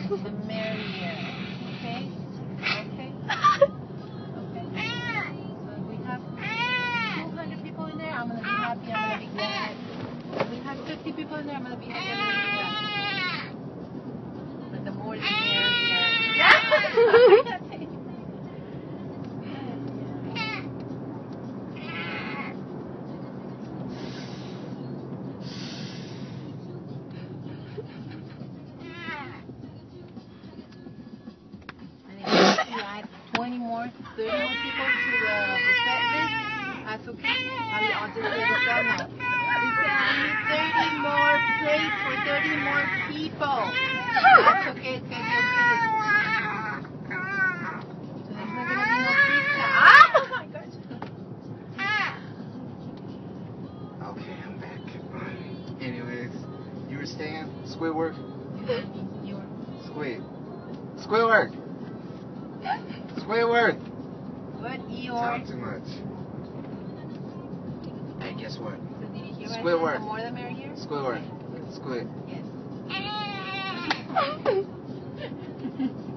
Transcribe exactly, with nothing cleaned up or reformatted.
the merrier. Okay? Okay? Okay. So if we have two hundred people in there, I'm going to be happy, I'm going to be glad. If we have fifty people in there, I'm going to be happy, I'm going to be glad. But the more the merrier. Yeah! twenty more, thirty more people to the buffet list. That's okay. I mean, I'll just say this right now. We said I need thirty more plates for thirty more people. That's okay. It's going to be okay. So there's not going to be no pizza. Ah! Oh my gosh. Okay, I'm back. Anyways, you were saying Squidward? You were. Squid. Squidward! Squidward! What? Eeyore? Talk too much. Hey, guess what? So did you hear what I said? Squidward. The more the merrier? Squidward. Squid. Yes.